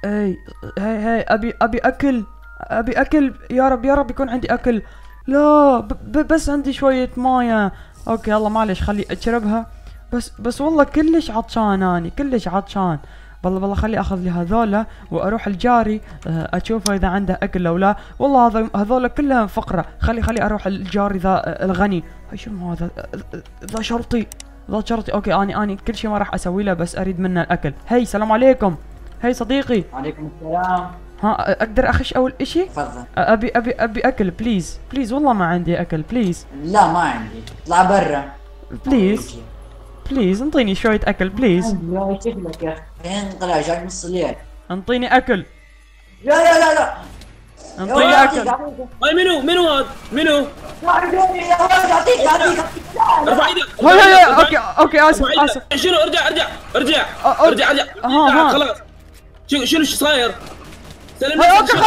اي هي ابي اكل. ابي اكل، يا رب يا رب يكون عندي اكل. لا بس عندي شوية موية. اوكي يلا معلش خلي اشربها. بس والله كلش عطشان، اني كلش عطشان. والله خلي اخذ لي هذولا واروح الجاري اشوفه اذا عنده اكل او لا. والله هذولا كلها فقرة. خلي اروح الجاري ذا الغني. هاي شنو هذا؟ ذا شرطي. ذا شرطي. اوكي اني كل شيء ما راح اسوي له، بس اريد منه الاكل. هي السلام عليكم. هي صديقي. وعليكم السلام. ها اقدر اخش اول اشي؟ تفضل. ابي اكل بليز بليز، والله ما عندي اكل بليز. لا ما عندي، اطلع برا. بليز بليز انطيني شوية اكل بليز. عندي يا شكلك يا اخي. فين طلع جاك نص الليل؟ انطيني اكل. لا انطيني اكل. هاي منو هذا؟ منو؟ يا ولد اعطيك ارفع ايدك. هاي اوكي اسف. شنو؟ ارجع ها خلاص. شنو صاير؟ سلمني. هاي اوكي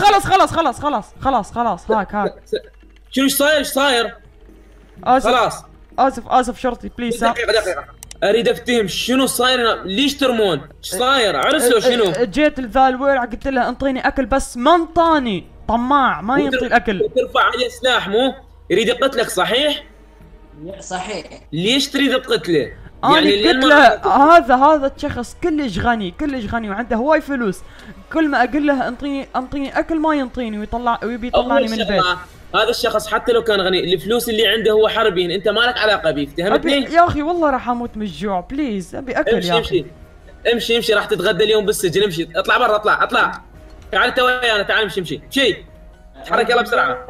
خلاص هاك. شنو صاير؟ خلاص اسف شرطي بليز. دقيقة اريد افتهم شنو صاير هنا؟ ليش ترمون؟ ايش صاير؟ عرس لو شنو؟ جيت لذا الورع قلت له انطيني اكل، بس ما انطاني. طماع ما ينطي الاكل. ترفع عليه سلاح مو؟ يريد يقتلك صحيح؟ صحيح. ليش تريد تقتله؟ انا قلت له هذا الشخص كلش غني وعنده هواي فلوس. كل ما اقول له انطيني اكل ما ينطيني، ويبي يطلعني من البيت. هذا الشخص حتى لو كان غني، الفلوس اللي عنده هو حربين، انت ما لك علاقه به، فهمتني؟ يا اخي والله راح اموت من الجوع بليز. ابي اكل يا اخي. امشي راح تتغدى اليوم بالسجن. امشي اطلع برا اطلع. تعال انت ويانا، تعال امشي. تحرك يلا بسرعه.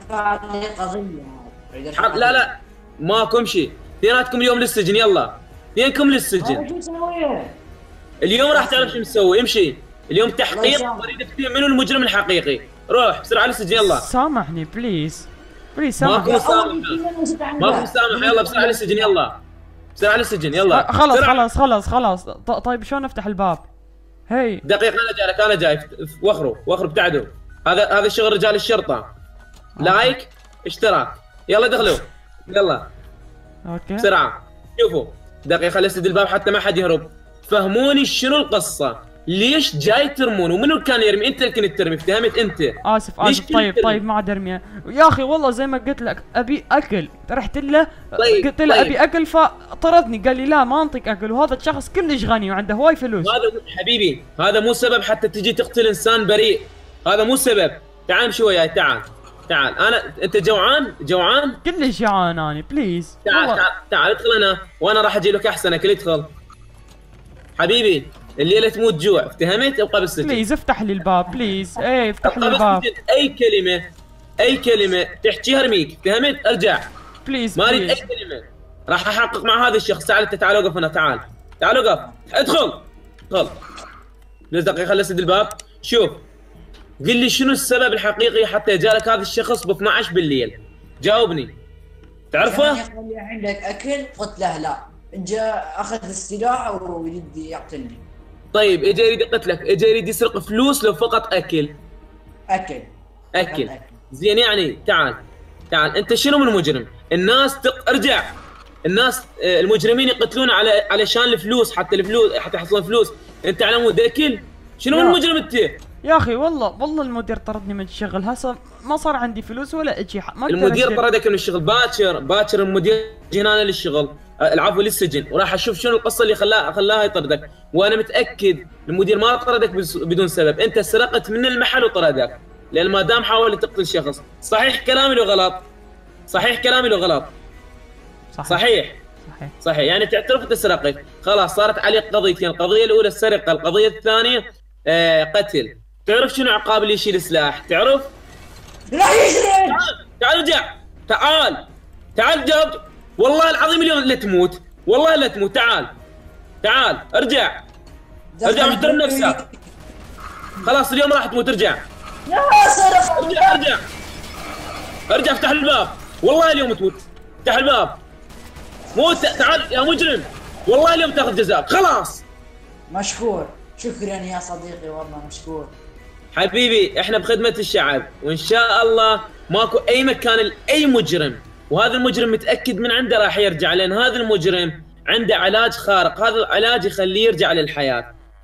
لا ماكو. امشي اثنيناتكم اليوم للسجن. يلا اثنينكم للسجن. اليوم راح تعرف شو مسوي. امشي اليوم تحقيق، اريد افتهم منو المجرم الحقيقي. روح بسرعه للسجن يلا. سامحني بليز سامحني. ماكو مسامحه. يلا بسرعه للسجن. يلا بسرعه للسجن يلا. خلاص. طيب شلون افتح الباب؟ هي دقيقه انا جاي. وخروا ابتعدوا. هذا شغل رجال الشرطه. لايك اشتراك. يلا دخلوا يلا. اوكي بسرعه. شوفوا دقيقه لسد الباب حتى ما حد يهرب. فهموني شنو القصه؟ ليش جاي ترمون؟ ومنو اللي كان يرمي؟ انت اللي كنت ترمي، افتهمت انت؟ اسف طيب ما درميه يا اخي. والله زي ما قلت لك ابي اكل. رحت له قلت له ابي اكل، فطردني قال لي لا ما انطيك اكل. وهذا الشخص كلش غني وعنده هواي فلوس. هذا حبيبي هذا مو سبب حتى تجي تقتل انسان بريء. هذا مو سبب. تعال امشي وياي. تعال انت جوعان؟ كلش جوعان اني بليز. تعال ادخل انا وانا راح اجيب لك احسن اكل. ادخل حبيبي. الليله تموت جوع، افتهمت؟ ابقى بالسجن. بليز افتح لي الباب بليز. افتح لي الباب. اي كلمه تحكيها ارميك، افتهمت؟ ارجع بليز ما اريد اي كلمه. راح احقق مع هذا الشخص. تعال وقف هنا. تعال وقف. ادخل. بس دقيقه خلي اسد الباب. شوف قل لي شنو السبب الحقيقي حتى جالك هذا الشخص ب 12 بالليل؟ جاوبني. تعرفه؟ يخلي عندك اكل؟ قلت له لا. جاء اخذ السلاح ويريد يقتلني. طيب اجى يريد يقتلك، اجى يريد يسرق فلوس لو فقط اكل. زين يعني. تعال انت شنو من مجرم؟ الناس ارجع. الناس المجرمين يقتلون علشان الفلوس، حتى يحصلون فلوس. انت على مود اكل؟ شنو من مجرم انت؟ يا اخي والله المدير طردني من الشغل. هسه ما صار عندي فلوس ولا اجي. ما المدير طردك من الشغل. باكر المدير هنا للشغل، العفو للسجن، وراح اشوف شنو القصه اللي خلاها يطردك. وانا متاكد المدير ما طردك بدون سبب. انت سرقت من المحل وطردك لان ما دام حاولت تقتل شخص. صحيح كلامي لو غلط؟ صحيح. يعني تعترف انت سرقت. خلاص صارت عليك قضيتين. القضيه الاولى السرقه، القضيه الثانيه قتل. تعرف شنو عقاب اللي يشيل سلاح؟ تعرف؟ لا يشرب. تعال ارجع. تعال جاوب. والله العظيم اليوم لا تموت. تعال ارجع واحترم نفسك. خلاص اليوم راح تموت. ارجع. ارجع افتح الباب. والله اليوم تموت. افتح الباب. موت. تعال يا مجرم. والله اليوم تاخذ جزاء. خلاص. مشكور. شكرا يا صديقي والله مشكور. حبيبي احنا بخدمة الشعب، وان شاء الله ماكو اي مكان لاي مجرم. وهذا المجرم متأكد من عنده راح يرجع، لان هذا المجرم عنده علاج خارق. هذا العلاج يخليه يرجع للحياة.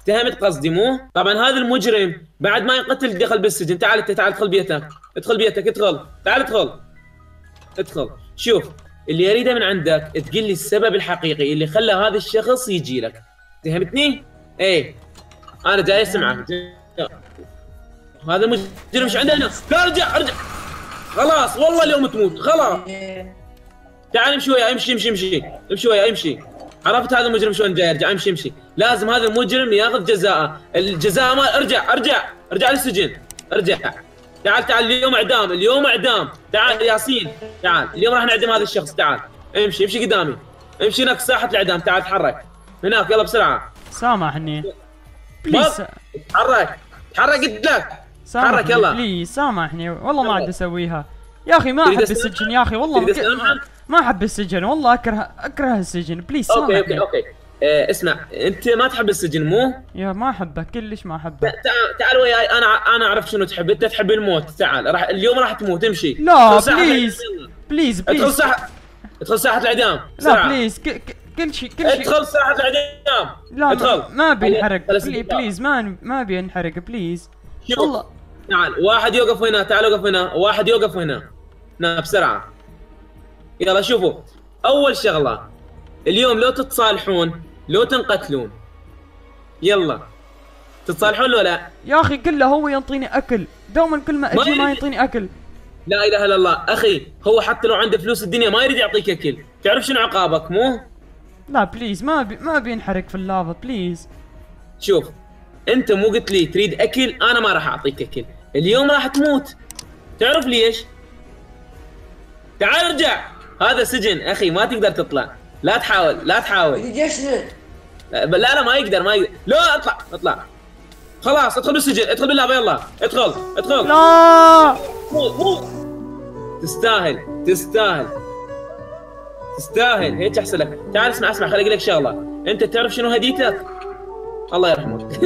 اتهمت قصدي مو؟ طبعا هذا المجرم بعد ما ينقتل دخل بالسجن. تعال انت، تعال ادخل بيتك، ادخل بيتك، ادخل، تعال ادخل. شوف اللي اريده من عندك تقول لي السبب الحقيقي اللي خلى هذا الشخص يجي لك. اتهمتني؟ ايه انا جاي اسمعك. هذا المجرم ايش عنده هنا؟ لا ارجع خلاص والله اليوم تموت خلاص. تعال امشي وياي، امشي وياي امشي. عرفت هذا المجرم شلون جاي يرجع؟ امشي. لازم هذا المجرم ياخذ جزاءه. الجزاء ما ارجع للسجن. ارجع. تعال اليوم اعدام. تعال ياسين، تعال اليوم راح نعدم هذا الشخص. تعال امشي قدامي، امشي هناك ساحة الاعدام. تعال تحرك هناك يلا بسرعة. سامحني بليز. تحرك قلت لك. تحرك يلا بليز سامحني والله ما عاد اسويها يا اخي. ما احب السجن يا اخي والله. ما احب السجن والله. اكره السجن بليز سامحني. اوكي اسمع، انت ما تحب السجن مو؟ يا ما احبه كلش ما احبه. تعال وياي، انا اعرف شنو تحب. انت تحب الموت. تعال اليوم راح تموت. امشي. لا بليز ادخل ساحة الاعدام. لا بليز كل شيء ادخل ساحة الاعدام. لا ادخل. ما بينحرق بليز. ما بينحرق بليز والله. تعال واحد يوقف هنا. تعال وقف هنا. واحد يوقف هنا. بسرعة يلا. شوفوا اول شغلة اليوم لو تتصالحون لو تنقتلون. يلا تتصالحون لو لا؟ يا اخي كله هو ينطيني اكل دوما. كل ما اجي ما ينطيني اكل. لا اله الا الله اخي، هو حتى لو عنده فلوس الدنيا ما يريد يعطيك اكل. تعرف شنو عقابك مو؟ لا بليز ما بينحرق في اللافا بليز. شوف انت مو قلت لي تريد اكل؟ انا ما راح اعطيك اكل اليوم، راح تموت. تعرف ليش؟ تعال ارجع. هذا سجن اخي ما تقدر تطلع. لا تحاول لا ما يقدر. لا اطلع خلاص. ادخل بالسجن، ادخل باللعبه يلا. ادخل. لا مو تستاهل هيك احسن لك. تعال اسمع خليني اقول لك شغله. انت تعرف شنو هديتك؟ الله يرحمك.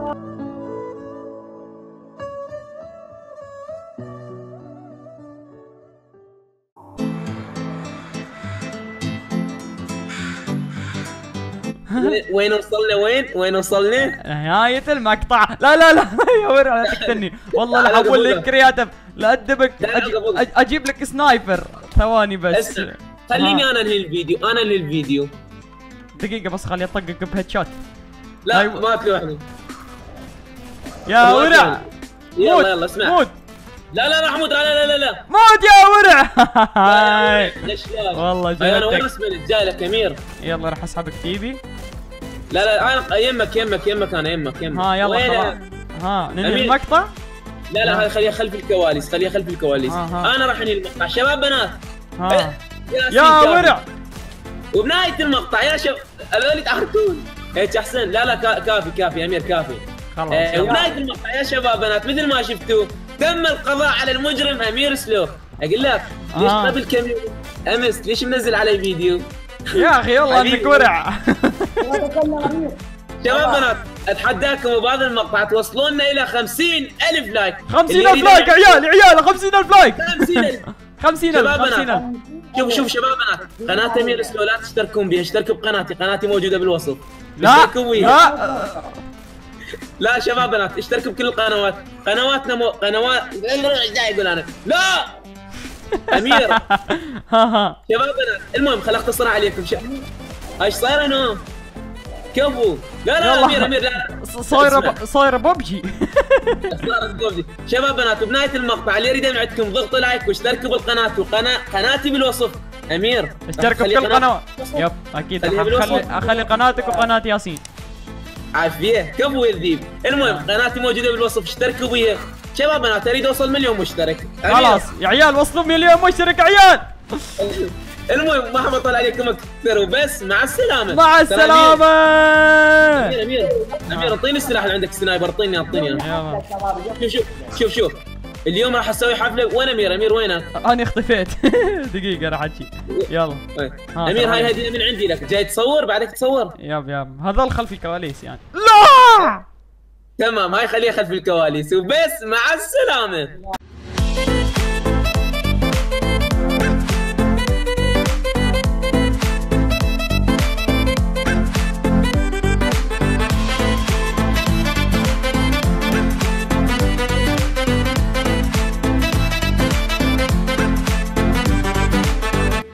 وين وصلنا؟ نهاية المقطع. لا يا ورع لا تقتلني والله. لا احول لك كرياتيف. لا ادبك. اجيب لك سنايبر. ثواني بس. خليني انا انهي الفيديو. دقيقة بس خليني اطقك بهيد شوت. لا ما تلوحني يا ورع. يلا اسمع. موت. لا راح اموت. لا موت يا ورع. ليش والله انا وين اسمك جاي لك امير. يلا راح اسحبك تيبي. لا انا يمك انا يمك. ها يلا خلاص. ها ننهي المقطع. لا هذا خليها خلف الكواليس. انا راح انهي المقطع. شباب بنات يا ورع. وبنهاية المقطع يا شباب هذول يتعاركون هيك احسن. لا كافي امير كافي خلاص. وبنهاية المقطع يا شباب بنات مثل ما شفتوا تم القضاء على المجرم امير سلو. اقول لك ليش قبل كم يوم امس ليش منزل علي فيديو؟ يا اخي والله انك ورع. شباب بنات اتحداكم بهذا المقطع توصلون لنا الى 50,000 لايك. 50,000 لايك عيال 50,000 لايك. 50,000 شوف شباب بنات قناة امير سلو لا تشتركون بها. اشتركوا بقناتي موجودة بالوصف. لا شباب بنات اشتركوا بكل القنوات. قنواتنا قنوات يقول انا لا امير. شباب بنات المهم خل اختصر عليكم. ايش صاير هنا؟ كفو. لا امير لا صايره ببجي. صارت ببجي. شباب بنات وبنهايه المقطع اللي يريد من عندكم ضغطوا لايك واشتركوا بالقناه قناتي بالوصف. امير اشتركوا بكل القنوات. يب اكيد اخلي قناتك وقناه ياسين. عافيه كفو يا الذيب. المهم قناتي موجوده بالوصف اشتركوا بيها. شباب بنات اريد اوصل 1,000,000 مشترك. خلاص يا عيال وصلوا 1,000,000 مشترك عيال. المهم ما حبطل عليكم اكثر وبس. مع السلامه. مع السلامه. امير اعطيني السلاح اللي عندك سنايبر. اعطيني شوف اليوم راح اسوي حفله. وين امير وينك؟ انا اختفيت. دقيقه راح اجي. يلا امير هاي هديه من عندي لك. جاي تصور بعدك تصور. ياب هذول خلف الكواليس يعني. لا تمام هاي خليها خلف الكواليس وبس. مع السلامه.